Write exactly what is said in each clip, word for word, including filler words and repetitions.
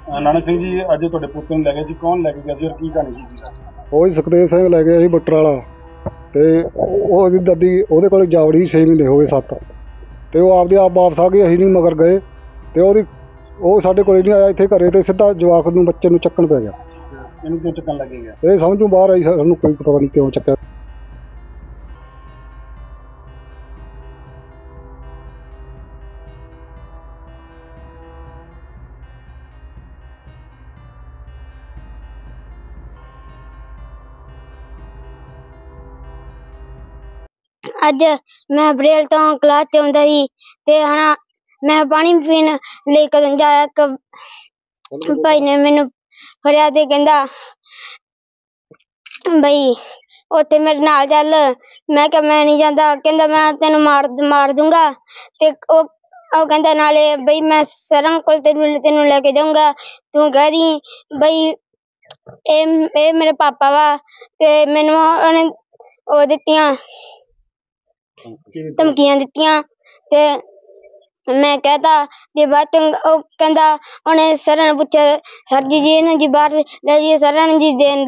ਨਾਨਕ ਸਿੰਘ ਜੀ ਅੱਜ ਤੁਹਾਡੇ ਪੁੱਤ ਨੂੰ ਲੈ ਗਏ ਜੀ, ਕੌਣ ਲੈ ਕੇ ਗਿਆ ਜੀ ਔਰ ਕੀ ਕਹਾਣੀ ਸੀ? ਉਹ ਸੁਖਦੇਵ ਸਿੰਘ ਲੈ ਗਿਆ ਸੀ ਬੁੱਟਰ ਵਾਲਾ, ਤੇ ਉਹਦੀ ਦਾਦੀ ਉਹਦੇ ਕੋਲ ਜਾਵੜੀ ਛੇ ਮਹੀਨੇ ਹੋ ਗਏ ਸੱਤ, ਤੇ ਉਹ ਆਪਦੇ ਆਪ ਵਾਪਸ ਆ ਗਈ, ਅਸੀਂ ਨਹੀਂ ਮਗਰ ਗਏ, ਤੇ ਉਹਦੀ ਉਹ ਸਾਡੇ ਕੋਲ ਨਹੀਂ ਆਇਆ ਇੱਥੇ ਘਰੇ, ਤੇ ਸਿੱਧਾ ਜਵਾਕ ਨੂੰ ਬੱਚੇ ਨੂੰ ਚੱਕਣ ਪੈ ਗਿਆ। ਇਹਨੂੰ ਕਿਉਂ ਚੱਕਣ ਲੱਗੇ ਗਿਆ? ਇਹ ਸਮਝੋਂ ਬਾਹਰ ਆਈ, ਸਾਨੂੰ ਕੋਈ ਪਤਾ ਨਹੀਂ ਕਿਉਂ ਚੱਕਿਆ। ਅੱਜ मैं बरेल तो क्लास च आउंदा सी ते हना मैं पानी पीन ਲਈ कदों जाया, एक भाई ने मैनू फड़िया ते कहंदा बई उत्थे मेरे नाल चल। मैं कहा मैं नहीं जांदा, कहंदा मैं तेनू मार मार दूंगा, ते ओ ओ कहंदा नाले बई मैं सरंग कोल तेनू तेनू लेके जाऊंगा, तू कह दी बई ए ए मेरे पापा वा, ते मैनू उन्हें ओ दित्तियां धमकियां दित्तियां, ते मैं कहता जे बाद च ओ कहंदा उन्हें सर ने पूछा सर जी जी ने जी बाहर ले जी, सर ने जी देन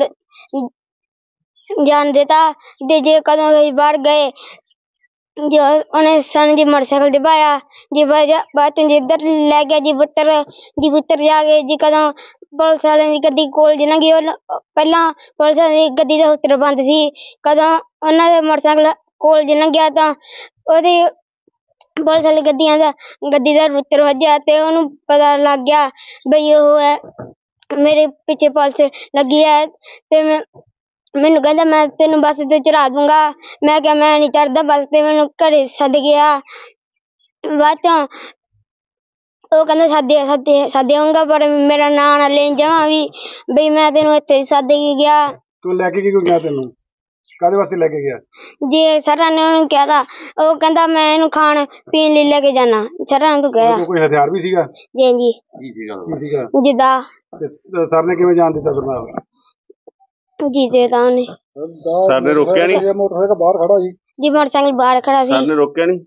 जान देता, ते जे कदों बाहर गए जो उन्हें सन जी मोटरसाइकिल दिखाया जी, बाद च इधर ले गया जी पुत्र जी पुत्र जाके जी कदों पुलिस वाले दी गड्डी कोल जी लंघी, पहला पुलिस वाले दी गड्डी दा उत्तर बंद सी, कदों उन्हां दे मोटरसाइकिल कोल जी लंघिया तां ओहदी पुलिस वाली गड्डियां दा गड्डी दा उत्तर वज्जिया, ते ओनू पता लग गया बई ओह है मेरे पीछे पुलिस लगी है, ते मैं मैनू कहंदा मैं तेनू बस ते चढ़ा दूंगा। मैं क्या मैं नहीं चढ़दा बस ते, मैनू घरे सद गया। बाद चों ओ कहंदा सदे सदे सदे आऊंगा, पर मेरा नां ना लें जावां भी बई मैं तेनू इत्थे सद के गया। तू लेके क्यों गया? तेनू कादे वास्ते लेके गया? जी सर ने उन्हें कहा था, ओ कहंदा मैं इनू खान पीन लिए लेके जाना। सर ने तो कहा कोई हथियार भी सीगा? जी जी की सीगा? जिदा सर ने किवें जान दिता फिर नाल? जी देता उन्हें। सर ने रोकया नहीं? मोटरसाइकिल बाहर खड़ा जी जी मोटरसाइकिल बाहर खड़ा सी। सर ने रोकया नहीं?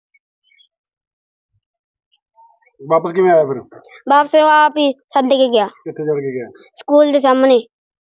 वापस किवें आया फिर? वापस आप ही सद के गया। कित्थे चल के गया? स्कूल दे सामने।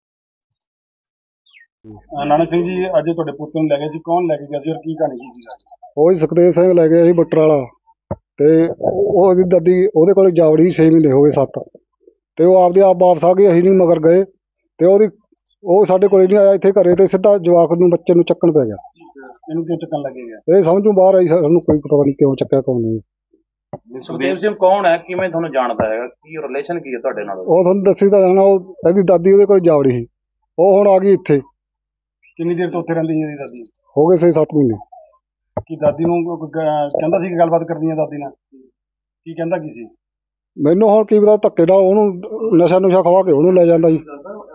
नानक सिंह जी ਅੱਜ ਤੁਹਾਡੇ ਪੁੱਤ ਨੂੰ ਲੈ ਗਏ ਜੀ, ਕੌਣ ਲੈ ਕੇ ਗਿਆ ਜੀ ਔਰ ਕੀ ਕਹਾਣੀ ਸੀ? ਉਹ ਸੁਖਦੇਵ ਸਿੰਘ ਲੈ ਗਿਆ ਸੀ ਬੁੱਟਰ ਵਾਲਾ, ਤੇ ਉਹਦੀ ਦਾਦੀ ਉਹਦੇ ਕੋਲ ਜਾਵੜੀ ਛੇ ਮਹੀਨੇ ਹੋ ਗਏ ਸੱਤ, ਤੇ ਉਹ ਆਪਦੇ ਆਪ ਵਾਪਸ ਆ ਗਈ, ਅਸੀਂ ਨਹੀਂ ਮਗਰ ਗਏ, ਤੇ ਉਹਦੀ ਉਹ ਸਾਡੇ ਕੋਲ ਨਹੀਂ ਆਇਆ ਇੱਥੇ ਘਰੇ, ਤੇ ਸਿੱਧਾ ਜਵਾਕ ਨੂੰ ਬੱਚੇ ਨੂੰ ਚੱਕਣ ਪੈ ਗਿਆ। ਇਹਨੂੰ ਕਿਉਂ ਚੱਕਣ ਲੱਗੇ ਗਿਆ? ਇਹ ਸਮਝੋਂ ਬਾਹਰ ਆਈ, ਸਾਨੂੰ ਕੋਈ ਪਤਾ ਨਹੀਂ ਕਿਉਂ ਚੱਕਿਆ ਕੌਣ ਨਹੀਂ। ਸੁਖਦੇਵ ਸਿੰਘ ਕੌਣ ਹੈ, ਕਿਵੇਂ ਤੁਹਾਨੂੰ ਜਾਣਦਾ ਹੈਗਾ, ਕੀ ਰਿਲੇਸ਼ਨ ਕੀ ਹੈ ਤੁਹਾਡੇ ਨਾਲ? ਉਹ ਤੁਹਾਨੂੰ ਦੱਸੀ ਤਾਂ ਜਾਣਾ, ਉਹ ਇਹਦੀ ਦਾਦੀ ਉਹਦੇ ਕੋਲ ਜਾਵੜੀ ਸੀ, ਉਹ ਹੁਣ ਆ ਗਈ ਇੱਥੇ। ਕਿੰਨੀ ਦੇਰ ਤੋਂ ਉੱਥੇ ਰਹਿੰਦੀ ਸੀ ਇਹਦੀ ਦਾਦੀ? ਹੋ ਗਏ ਛੇ ਸੱਤ ਮਹੀਨੇ। ਕੀ ਦਾਦੀ ਨੂੰ ਕਹਿੰਦਾ ਸੀ ਕਿ ਗੱਲਬਾਤ ਕਰਨੀ ਹੈ ਦਾਦੀ ਨਾਲ? ਕੀ ਕਹਿੰਦਾ ਕੀ ਸੀ? ਮੈਨੂੰ ਹੁਣ ਕੀ ਪਤਾ, ਧੱਕੇ ਨਾਲ ਉਹਨੂੰ ਨਸ਼ਾ ਨੁਸ਼ਾ ਖਵਾ ਕੇ ਉਹਨੂੰ ਲੈ ਜਾਂਦਾ ਜੀ।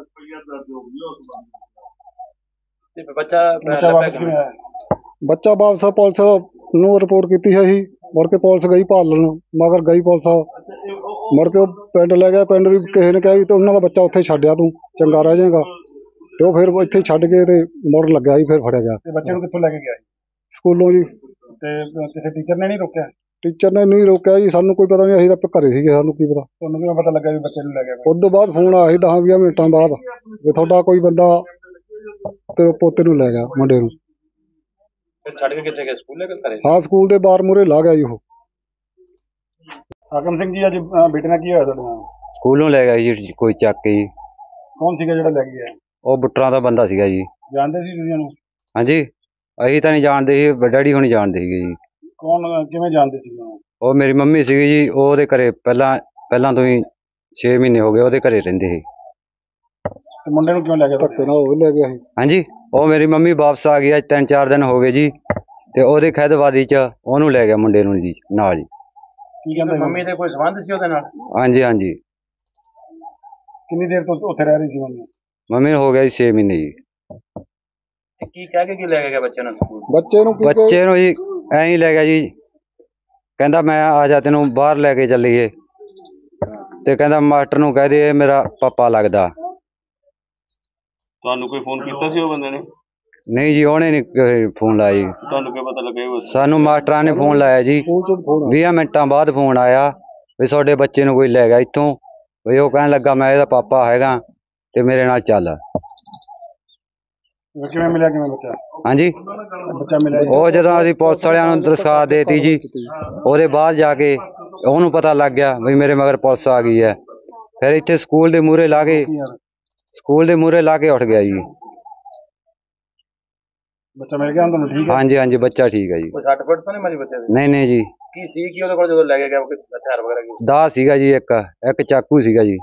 ਤੇ ਬੱਚਾ ਬੱਚਾ ਵਾਪਸ ਕਿਵੇਂ ਆਇਆ? ਬੱਚਾ ਵਾਪਸ ਪੁਲਿਸ ਨੂੰ ਰਿਪੋਰਟ ਕੀਤੀ ਹੈ ਜੀ, ਮੁੜ ਕੇ ਪੁਲਿਸ ਗਈ ਭਾਲਣ, ਮਗਰ ਗਈ ਪੁਲਿਸ, ਮੁੜ ਕੇ ਉਹ ਪਿੰਡ ਲੈ ਗਿਆ। ਪਿੰਡ ਵੀ ਕਿਸੇ ਨੇ ਕਿਹਾ ਵੀ ਤੇ ਉਹਨਾਂ ਦਾ ਬੱਚਾ ਉੱਥੇ ਛੱਡਿਆ, ਤੂੰ ਚੰਗਾ ਰਹਿ ਜਾਏਗਾ, ਤੇ ਉਹ ਫਿਰ ਇੱਥੇ ਛੱਡ ਕੇ ਤੇ ਮੁੜ ਲੱਗਿਆ ਜੀ, ਫਿਰ ਫੜਿਆ ਗਿਆ। ਤੇ ਬੱਚੇ ਨੂੰ ਕਿੱਥੋਂ ਲੈ ਕੇ ਗਿਆ? ਸਕੂਲੋਂ ਜੀ। ਤੇ ਕਿਸੇ ਟੀਚਰ ਨੇ ਨਹੀਂ ਰੋਕਿਆ? ਟੀਚਰ ਨੇ ਨਹੀਂ ਰੋਕਿਆ ਜੀ, ਸਾਨੂੰ ਕੋਈ ਪਤਾ ਨਹੀਂ, ਅਸੀਂ ਤਾਂ ਘਰੇ ਸੀਗੇ, ਸਾਨੂੰ ਕੀ ਪਤਾ। ਤੁਹਾਨੂੰ ਕਿਵੇਂ ਪਤਾ ਲੱਗਾ ਵੀ ਬੱਚੇ ਨੂੰ ਲੈ ਗਿਆ? ਉਸ ਤੋਂ ਬਾਅਦ ਫੋਨ ਆਇਆ ਸੀ ਦਸ ਵੀਹ ਮਿੰਟਾਂ ਬਾਅਦ ਵੀ ਤੁਹਾਡਾ ਕੋਈ ਬੰਦਾ ਤੇ ਪੋਤੇ ਨੂੰ ਲੈ ਗਿਆ, ਮੁੰਡੇ ਨੂੰ। ਛੱਡ ਕੇ ਕਿੱਥੇ ਗਿਆ? ਸਕੂਲ ਲੈ ਕੇ ਘਰੇ? ਹਾਂ ਸਕੂਲ ਦੇ ਬਾਹਰ ਮੂਹਰੇ ਲਾ ਗਿਆ ਜੀ ਉਹ। ਹਾਕਮ ਸਿੰਘ ਜੀ ਅੱਜ ਬੇਟੇ ਨਾਲ ਕੀ ਹੋਇਆ ਤੁਹਾਡੇ ਨਾਲ? ਸਕੂਲੋਂ ਲੈ ਗਿਆ ਜੀ ਕੋਈ ਚੱਕ ਕੇ ਜੀ। ਕੌਣ ਸੀਗਾ ਜਿਹੜਾ ਲੈ ਕੇ ਗਿਆ? ਉਹ ਬੁੱਟਰਾਂ ਦਾ ਬੰਦਾ ਸੀਗਾ ਜੀ। ਜਾਣਦੇ ਸੀ ਤੁਸੀਂ ਉਹਨੂੰ? ਹਾਂਜੀ ਅਸੀਂ ਤਾਂ ਨਹੀਂ ਜਾਣਦੇ ਸੀ, ਡੈਡੀ ਹੁਣੀ ਜਾਣਦੇ ਸੀਗੇ ਜੀ। ਕੌਣ ਕਿਵੇਂ ਜਾਣਦੇ ਸੀ ਉਹਨੂੰ? ਉਹ ਮੇਰੀ ਮੰਮੀ ਸੀਗੀ ਜੀ, ਉਹ ਉਹਦੇ ਘਰੇ ਪਹਿਲਾਂ ਪਹਿਲਾਂ ਤੋਂ ਹੀ ਛੇ ਮਹੀਨੇ ਹੋ ਗਏ ਉਹਦੇ ਘਰੇ ਰਹਿੰਦੇ ਸੀ। ਤੇ ਮੁੰਡੇ ਨੂੰ ਕਿਉਂ ਲੈ ਗਿਆ? ਧੱਕੇ ਨਾਲ ਉਹ ਲੈ ਗਿਆ ਸੀ। ਹਾਂਜੀ ਉਹ ਮੇਰੀ ਮੰਮੀ ਵਾਪਸ ਆ ਗਈ, ਅੱਜ ਤਿੰਨ ਚਾਰ ਦਿਨ ਹੋ ਗਏ ਜੀ, ਤੇ ਉਹਦੇ ਖੈਦਵਾਦੀ ਚ ਉਹਨੂੰ ਲੈ ਗਿਆ ਮੁੰਡੇ ਨੂੰ ਜੀ ਨਾਲ ਜੀ। ਕੀ ਕਹਿੰਦੇ? ਮੰਮੀ ਦੇ ਕੋਈ ਸੰਬੰਧ ਸੀ ਉਹਦੇ ਨਾਲ? ਹਾਂਜੀ ਹਾਂਜੀ। ਕਿੰਨੀ ਦੇਰ ਤੋਂ ਉੱਥੇ ਰਹਿ ਰਹੀ ਸੀ ਮੰਮੀ? ਮੰਮੀ ਨੂੰ ਹੋ ਗਿਆ ਜੀ ਛੇ ਮਹੀਨੇ ਜੀ। ਕੀ ਕਹਿ ਕੇ ਕੀ ਲੈ ਕੇ ਗਿਆ ਬੱਚੇ ਨੂੰ ਸਕੂਲ? ਬੱਚੇ ਨੂੰ ਬੱਚੇ ਨੂੰ ਜੀ ਐਂ ਹੀ ਲੈ ਗਿਆ ਜੀ, ਕਹਿੰਦਾ ਮੈਂ ਆ ਜਾ ਤੈਨੂੰ ਬਾਹਰ ਲੈ ਕੇ ਚੱਲੀਏ, ਤੇ ਕਹਿੰਦਾ ਮਾਸਟਰ ਨੂੰ ਕਹਿ ਦੇ ਮੇਰਾ ਪਾਪਾ ਲੱਗਦਾ। ਤੁਹਾਨੂੰ ਕੋਈ ਫੋਨ ਕੀਤਾ ਸੀ ਉਹ ਬੰਦੇ ਨੇ? ਨਹੀਂ ਜੀ ਉਹਨੇ ਨਹੀਂ ਫੋਨ ਲਾਇਆ ਜੀ। ਤੁਹਾਨੂੰ ਕੀ ਪਤਾ ਲੱਗਿਆ? ਸਾਨੂੰ ਮਾਸਟਰਾਂ ਨੇ ਫੋਨ ਲਾਇਆ ਜੀ, ਵੀਹ ਮਿੰਟਾਂ ਬਾਅਦ ਫੋਨ ਆਇਆ ਵੀ ਤੁਹਾਡੇ ਬੱਚੇ ਨੂੰ ਕੋਈ ਲੈ ਗਿਆ ਇੱਥੋਂ, ਵੀ ਉਹ ਕਹਿਣ ਲੱਗਾ ਮੈਂ ਇਹਦਾ ਪਾਪਾ ਹੈਗਾ ਤੇ ਮੇਰੇ ਨਾਲ ਚੱਲ। ਫਿਰ ਕਿਵੇਂ ਮਿਲਿਆ ਕਿਵੇਂ ਬੱਚਾ ਹਾਂਜੀ, ਬੱਚਾ ਮਿਲਿਆ ਜੀ? ਉਹ ਜਦੋਂ ਅਸੀਂ ਪੁਲਿਸ ਵਾਲਿਆਂ ਨੂੰ ਦਰਖਾਸਤ ਦੇਤੀ ਜੀ, ਉਹਦੇ ਬਾਅਦ ਜਾ ਕੇ ਉਹਨੂੰ ਪਤਾ ਲੱਗ ਗਿਆ ਵੀ ਮੇਰੇ ਮਗਰ ਪੁਲਿਸ ਆ ਗਈ ਹੈ। ਫਿਰ ਇੱਥੇ ਸਕੂਲ ਦੇ ਮੂਹਰੇ ਲਾ ਕੇ ਸਕੂਲ ਦੇ ਮੂਹਰੇ ਲਾ ਕੇ ਉੱਠ ਗਿਆ ਜੀ। ਬੱਚਾ ਮਿਲ ਗਿਆ ਹੁਣ ਤੁਹਾਨੂੰ? ਠੀਕ ਹੈ। ਹਾਂਜੀ ਹਾਂਜੀ, ਬੱਚਾ ਠੀਕ ਹੈ ਜੀ। ਕੋਈ ਸੱਟ ਫੇਟ ਤਾਂ ਨਹੀਂ ਮਾਰੀ ਬੱਚੇ ਦੇ? ਨਹੀਂ ਨਹੀਂ ਜੀ। ਕੀ ਸੀ ਕੀ ਉਹਦੇ ਕੋਲ ਜਦੋਂ ਲੈ ਕੇ ਗਿਆ, ਕੋਈ ਹਥਿਆਰ ਵਗੈਰਾ ਕੀ? ਦਾ ਸੀਗਾ ਜੀ, ਇੱਕ ਇੱਕ ਚਾਕੂ ਸੀਗਾ ਜੀ।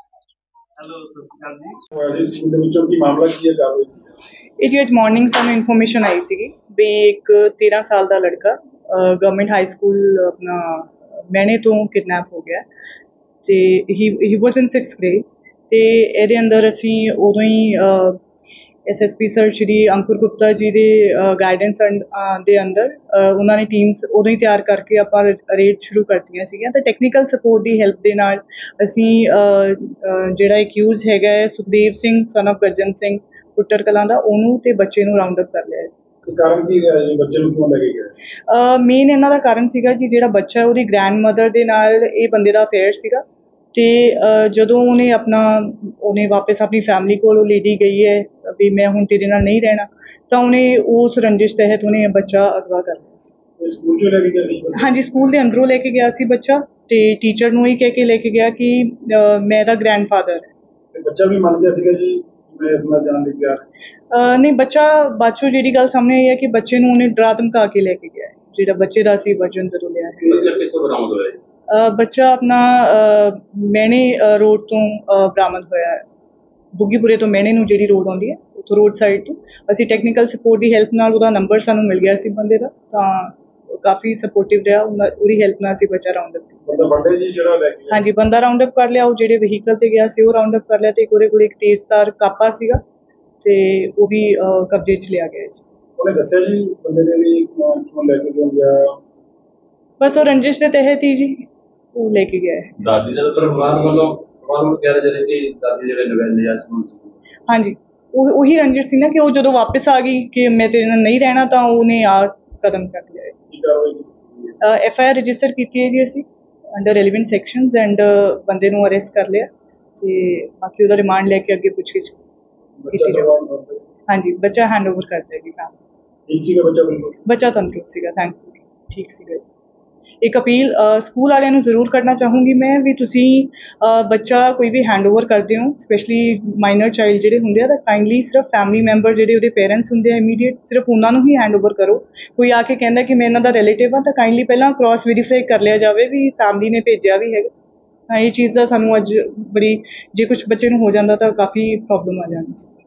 ਸਕੂਲ ਦੇ ਵਿੱਚੋਂ ਕੀ ਮਾਮਲਾ ਕੀ ਹੈ ਕਾਰਵਾਈ? ਇਹ ਜੀ ਅੱਜ ਮਾਰਨਿੰਗ ਸਾਨੂੰ ਇਨਫੋਰਮੇਸ਼ਨ ਆਈ ਸੀਗੀ ਵੀ ਇੱਕ ਤੇਰਾਂ ਸਾਲ ਦਾ ਲੜਕਾ ਗਵਰਨਮੈਂਟ ਹਾਈ ਸਕੂਲ ਆਪਣਾ ਮੈਨੇ ਤੋਂ ਕਿਡਨੈਪ ਹੋ ਗਿਆ ਤੇ ਹੀ ਹੀ ਵਾਸ ਇਨ ਸਿਕਸਥ ਗ੍ਰੇਡ। ਤੇ ਇਹਦੇ ਅੰਦਰ ਅਸੀਂ ਉਦੋਂ ਹੀ S S P sir Shri Ankur Gupta ji ਦੇ ਗਾਈਡੈਂਸ ਦੇ ਅੰਦਰ ਉਹਨਾਂ ਨੇ ਟੀਮਸ ਉਦੋਂ ਹੀ ਤਿਆਰ ਕਰਕੇ ਆਪਾਂ ਰੇਡ ਸ਼ੁਰੂ ਕਰਤੀਆਂ ਸੀਗੀਆਂ। ਤਾਂ ਟੈਕਨੀਕਲ ਸਪੋਰਟ ਦੀ ਹੈਲਪ ਦੇ ਨਾਲ ਅਸੀਂ ਜਿਹੜਾ ਅਕਿਊਜ਼ ਹੈਗਾ ਹੈ ਸੁਖਦੇਵ ਸਿੰਘ ਸਨ ਆਫ ਗੱਜਨ ਸਿੰਘ ਪੁੱਟਰ ਕਲਾਂ ਦਾ, ਉਹਨੂੰ ਤੇ ਬੱਚੇ ਨੂੰ ਰਾਉਂਡ ਅਪ ਕਰ ਲਿਆ ਹੈ। ਕਾਰਨ ਕੀ ਹੈ ਜੀ, ਬੱਚੇ ਨੂੰ ਕਿਉਂ ਲੈ ਕੇ ਗਏ? ਮੇਨ ਇਹਨਾਂ ਦਾ ਕਾਰਨ ਸੀਗਾ ਜੀ ਜਿਹੜਾ ਬੱਚਾ ਉਹਦੀ ਗ੍ਰੈਂਡ ਮਦਰ ਦੇ ਨਾਲ ਇਹ ਬੰਦੇ ਦਾ ਅਫੇਅਰ ਸੀਗਾ ਤੇ ਜਦੋਂ ਉਹਨੇ ਆਪਣਾ ਉਹਨੇ ਵਾਪਸ ਆਪਣੀ ਫੈਮਿਲੀ ਕੋਲ ਲੇਡੀ ਗਈ ਹੈ ਵੀ ਮੈਂ ਹੁਣ ਤੇਰੇ ਨਾਲ ਨਹੀਂ ਰਹਿਣਾ, ਤਾਂ ਉਹਨੇ ਉਸ ਰੰਜਿਸ਼ ਤਹਿਤ ਉਹਨੇ ਬੱਚਾ ਅਗਵਾ ਕਰ ਲਿਆ ਸੀ। ਸਕੂਲ ਚੋਂ ਲੈ ਕੇ ਗਿਆ ਸੀ? ਹਾਂਜੀ, ਸਕੂਲ ਦੇ ਅੰਦਰੋਂ ਲੈ ਕੇ ਗਿਆ ਸੀ ਬੱਚਾ ਤੇ ਟੀਚਰ ਨੂੰ ਹੀ ਕਹਿ ਕੇ ਲੈ ਕੇ ਗਿਆ ਕਿ ਮੈਂ ਇਹਦਾ ਗ੍ਰੈਂਡਫਾਦਰ ਹੈ। ਬੱਚਾ ਵੀ ਮੰਨ ਗਿਆ ਸੀਗਾ ਜੀ ਮੈਂ ਇਸ ਨਾਲ ਜਾਣ ਲਈ ਤਿਆਰ? ਨਹੀਂ, ਬੱਚਾ ਬਾਅਦ ਚੋਂ ਜਿਹੜੀ ਗੱਲ ਸਾਹਮਣੇ ਆਈ ਹੈ ਕਿ ਬੱਚੇ ਨੂੰ ਉਹਨੇ ਡਰਾ ਧਮਕਾ ਕੇ ਲੈ ਕੇ ਗਿਆ, ਜਿਹੜਾ ਬੱਚੇ ਦਾ ਸੀ ਵਰਜਨ ਜਦੋਂ ਲਿਆ ਹੈ। ਬੱਚਾ ਕਿੱਥੋਂ ਬਰਾਮਦ ਹੋਇਆ? ਬੱਚਾ ਆਪਣਾ ਮੈਨੇ ਰੋਡ ਤੋਂ ਬਰਾਮਦ ਹੋਇਆ ਹੈ, ਬੁੱਗੀਪੁਰੇ ਤੋਂ ਮੈਨੇ ਨੂੰ ਜਿਹੜੀ ਰੋਡ ਆਉਂਦੀ ਹੈ ਉੱਥੋਂ ਰੋਡ ਸਾਈਡ ਤੋਂ। ਅਸੀਂ ਟੈਕਨੀਕਲ ਸਪੋਰਟ ਦੀ ਹੈਲਪ ਨਾਲ ਉਹਦਾ ਨੰਬਰ ਸਾਨੂੰ ਮਿਲ ਗਿਆ ਸੀ ਬੰਦੇ ਦਾ, ਤਾਂ ਕਾਫੀ ਸਪੋਰਟਿਵ ਰਿਹਾ, ਉਹਦੀ ਹੈਲਪ ਨਾਲ ਅਸੀਂ ਬੱਚਾ ਰਾਉਂਡ ਅਪ ਕੀਤਾ। ਬੰਦਾ ਜੀ ਜਿਹੜਾ ਲੈ ਕੇ ਹਾਂਜੀ, ਬੰਦਾ ਰਾਉਂਡ ਅਪ ਕਰ ਲਿਆ। ਉਹ ਜਿਹੜੇ ਵਹੀਕਲ ਤੇ ਗਿਆ ਸੀ ਉਹ ਰਾਉਂਡ ਅਪ ਕਰ ਲਿਆ ਤੇ ਉਹਦੇ ਕੋਲ ਇੱਕ ਤੇਜ਼ਧਾਰ ਕਾਪਾ ਸੀਗਾ ਤੇ ਉਹ ਵੀ ਕਬਜ਼ੇ 'ਚ ਲਿਆ ਗਿਆ ਜੀ। ਉਹਨੇ ਦੱਸਿਆ ਜੀ ਬੰਦੇ ਨੇ ਵੀ ਕਿਉਂ ਲੈ ਕੇ ਕਿਉਂ ਗਿਆ? ਬਸ ਉਹ ਰੰਜਿਸ਼ ਦੇ ਤਹਿਤ ਹੀ ਜੀ ਉਹ ਲੈ ਕੇ ਗਿਆ ਹੈ। ਦਾਦੀ ਦੇ ਪਰਿਵਾਰ ਵੱਲੋਂ ਪਰਿਵਾਰ ਕਹਿ ਰਹੇ ਜਿਹੜੇ ਕਿ ਦਾਦੀ ਜਿਹੜੇ ਨਜਾਇਜ਼ ਸੰਬੰਧ ਸੀ। ਹਾਂਜੀ, ਉਹ ਉਹੀ ਰੰਜਿਸ਼ ਸੀ ਨਾ ਕਿ ਉਹ ਜਦੋਂ ਵਾਪਸ ਆ ਗਈ ਕਿ ਮੈਂ ਤੇਰੇ ਨਾਲ ਨਹੀਂ ਰਹਿਣਾ, ਤਾਂ ਉਹਨੇ ਆ ਕਦਮ ਚੱਕ ਲਿਆ। ਕੀ ਕਾਰਵਾਈ ਕੀਤੀ? ਐਫ ਆਈ ਆਰ ਰਜਿਸਟਰ ਕੀਤੀ ਹੈ ਜੀ ਅਸੀਂ ਅੰਡਰ ਰੈਲੀਵੈਂਟ ਸੈਕਸ਼ਨਸ ਐਂਡ ਬੰਦੇ ਨੂੰ ਅਰੈਸਟ ਕਰ ਲਿਆ ਤੇ ਬਾਕੀ ਉਹਦਾ ਰਿਮਾਂਡ ਲੈ ਕੇ ਅੱਗੇ ਪੁੱਛਗਿੱਛ ਕੀਤੀ ਜਾਵੇ। ਹਾਂਜੀ, ਬੱਚਾ ਹੈਂਡ ਓਵਰ ਕਰ ਦੇਗੀ ਫੈਮਿਲੀ। ਠੀਕ ਸੀਗਾ ਬੱਚਾ? ਬਿਲਕੁਲ ਬੱਚਾ ਤੰਦਰੁਸਤ ਸੀਗਾ, ਥੈਂਕਫੁਲੀ ਠੀਕ ਸੀਗਾ। ਇੱਕ ਅਪੀਲ ਸਕੂਲ ਵਾਲਿਆਂ ਨੂੰ ਜ਼ਰੂਰ ਕਰਨਾ ਚਾਹੂੰਗੀ ਮੈਂ ਵੀ ਤੁਸੀਂ ਬੱਚਾ ਕੋਈ ਵੀ ਹੈਂਡ ਓਵਰ ਕਰਦੇ ਹੋ, ਸਪੈਸ਼ਲੀ ਮਾਈਨਰ ਚਾਈਲਡ ਜਿਹੜੇ ਹੁੰਦੇ ਆ, ਤਾਂ ਕਾਈਂਡਲੀ ਸਿਰਫ ਫੈਮਿਲੀ ਮੈਂਬਰ ਜਿਹੜੇ ਉਹਦੇ ਪੇਰੈਂਟਸ ਹੁੰਦੇ ਆ ਇਮੀਡੀਏਟ ਸਿਰਫ ਉਹਨਾਂ ਨੂੰ ਹੀ ਹੈਂਡ ਓਵਰ ਕਰੋ। ਕੋਈ ਆ ਕੇ ਕਹਿੰਦਾ ਕਿ ਮੈਂ ਇਹਨਾਂ ਦਾ ਰਿਲੇਟਿਵ ਆ, ਤਾਂ ਕਾਈਂਡਲੀ ਪਹਿਲਾਂ ਕ੍ਰਾਸ ਵੈਰੀਫਾਈ ਕਰ ਲਿਆ ਜਾਵੇ ਵੀ ਫੈਮਿਲੀ ਨੇ ਭੇਜਿਆ ਵੀ ਹੈਗਾ। ਤਾਂ ਇਹ ਚੀਜ਼ ਦਾ ਸਾਨੂੰ ਅੱਜ ਬੜੀ, ਜੇ ਕੁਛ ਬੱਚੇ ਨੂੰ ਹੋ ਜਾਂਦਾ ਤਾਂ ਕਾਫੀ ਪ੍ਰੋਬਲਮ ਆ ਜਾਂਦੀ ਸੀ।